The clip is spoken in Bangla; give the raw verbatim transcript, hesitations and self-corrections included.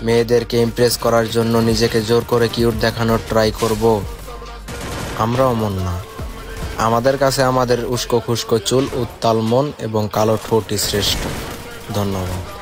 মেয়েদেরকে ইমপ্রেস করার জন্য নিজেকে জোর করে কিউট দেখানোর ট্রাই করব? আমরাও মন না। আমাদের কাছে আমাদের উস্কো খুস্কো চুল, উত্তাল মন এবং কালো ঠোঁটই শ্রেষ্ঠ। ধন্যবাদ।